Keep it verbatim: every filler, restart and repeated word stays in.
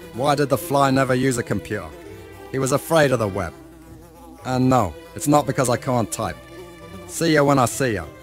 Why did the Fly never use a computer? He was afraid of the web. And no, it's not because I can't type. See ya when I see ya.